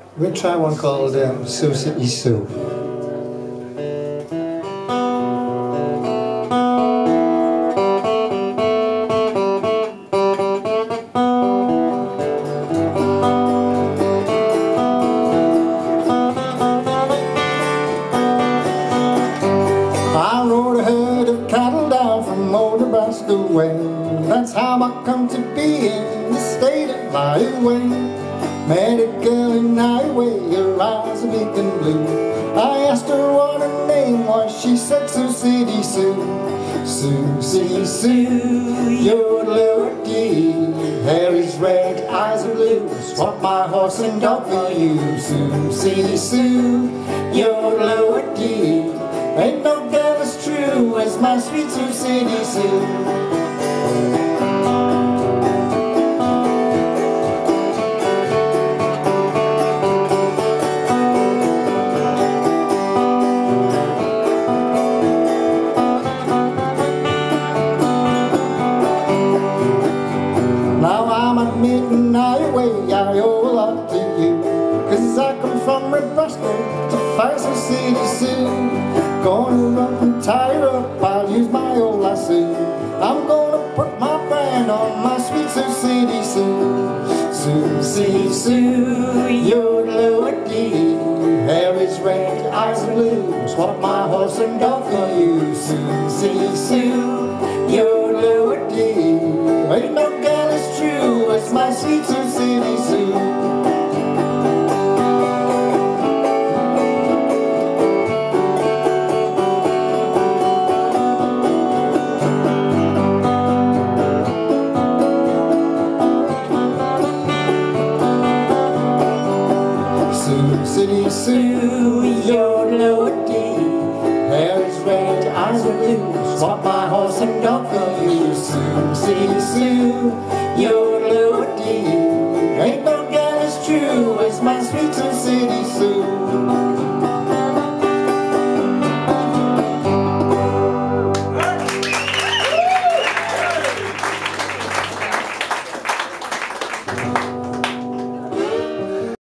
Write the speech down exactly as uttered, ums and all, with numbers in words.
We'll try one called um, Sioux City Sue. I rode a herd of cattle down from old Nebraska way. That's how I come to be in the state of Iowa. Met a girl in Iowa, her eyes are big and blue. I asked her what her name was, she said Sioux City Sue. Sioux City Sue, yodeloo-dee. Hair is red, eyes are blue, swap my horse and dog for you. Sioux City Sue, yodeloo-dee. Ain't no girl as true as my sweet Sioux City Sue. Admitting Iowa, I owe a lot to you, 'cause I come from Nebraska to fight Sioux City Sue. Gonna run and tie her up, I'll use my old lasso. I'm gonna put my brand on my sweet Sioux City Sue. Sioux City Sue, yodeloo-dee. Hair is red, eyes are blue, swap my horse and dog for you. Sioux City Sue, yodeloo-dee. Ain't no girl as true as my sweet Sioux City Sue. Sioux City Sue, yodeloo-dee. Hair is red, eyes are blue, swap my horse and dog for you. Sioux City Sue, yodeloo-dee.